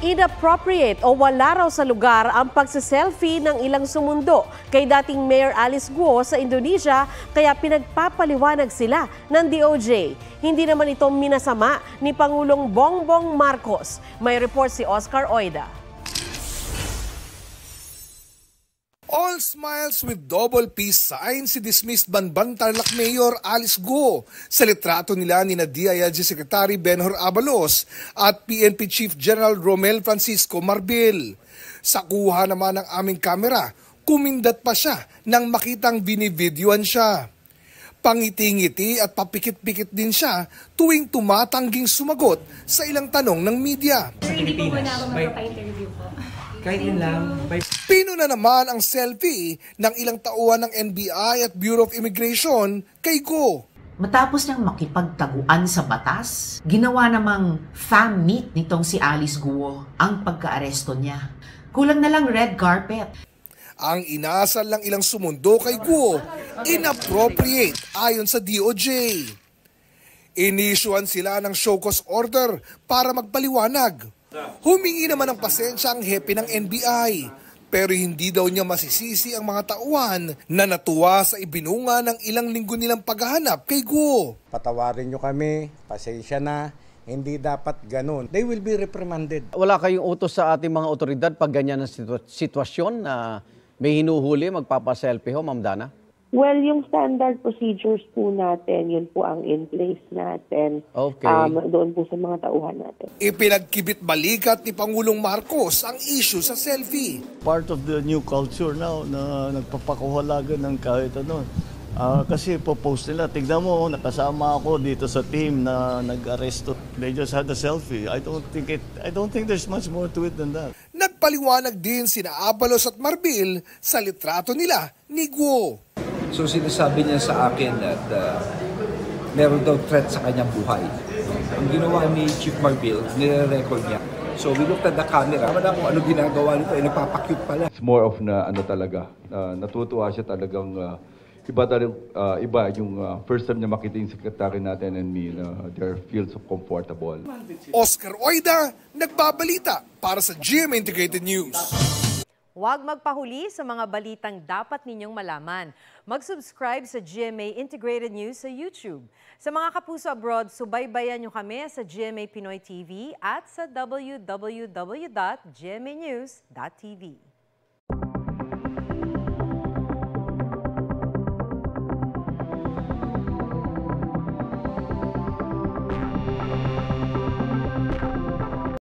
Inappropriate o wala raw sa lugar ang pagsiselfie ng ilang sumundo kay dating Mayor Alice Guo sa Indonesia, kaya pinagpapaliwanag sila ng DOJ. Hindi naman ito minasama ni Pangulong Bongbong Marcos. May report si Oscar Oida. All smiles with double peace sign si dismissed Banban Tarlac Mayor Alice Guo sa litrato nila ni DILG Secretary Benhur Abalos at PNP Chief General Romel Francisco Marbil. Sa kuha naman ng aming kamera, kumindat pa siya nang makitang binivideoan siya. Pangiti-ngiti at papikit-pikit din siya tuwing tumatangging sumagot sa ilang tanong ng media. Hindi po muna ako magpapa-interview po. Kahit yun lang. Pino na naman ang selfie ng ilang tauhan ng NBI at Bureau of Immigration kay Guo. Matapos niyang makipagtaguan sa batas, ginawa namang fam meet nitong si Alice Guo ang pagka-aresto niya. Kulang na lang red carpet. Ang inasal lang ilang sumundo kay Guo, inappropriate ayon sa DOJ. Inisyuan sila ng show cause order para magpaliwanag. Humingi naman ng pasensya ang hepe ng NBI, pero hindi daw niya masisisi ang mga tauhan na natuwa sa ibinunga ng ilang linggo nilang paghahanap kay Guo. Patawarin niyo kami, pasensya na, hindi dapat ganun. They will be reprimanded. Wala kayong utos sa ating mga otoridad pag ganyan ang sitwasyon na may hinuhuli, magpapaselfie ho, Ma'am Dana? Well, yung standard procedures po natin, yun po ang in place natin. Okay. Doon po sa mga tauhan natin. Ipinagkibit balikat ni Pangulong Marcos ang issue sa selfie. Part of the new culture now na nagpapakuhalagan ng kahit ano. Kasi po-post nila, tignan mo, nakasama ako dito sa team na nag-aresto. They just had a selfie. I don't think there's much more to it than that. Nagpaliwanag din sina Abalos at Marbil sa litrato nila ni Guo. So sinasabi niya sa akin at meron daw threat sa kanyang buhay. Ang ginawa ni Chief Marbil, nire-record niya. So we looked at the camera. Wala kung ano ginagawa nito, nagpapakyut pala. It's more of na ano talaga, natutuwa siya talagang iba yung first time niya makita yung secretary natin and me, they feel so comfortable. Oscar Oida, nagbabalita para sa GMA Integrated News. Huwag magpahuli sa mga balitang dapat ninyong malaman. Mag-subscribe sa GMA Integrated News sa YouTube. Sa mga kapuso abroad, subaybayan nyo kami sa GMA Pinoy TV at sa www.gmanews.tv.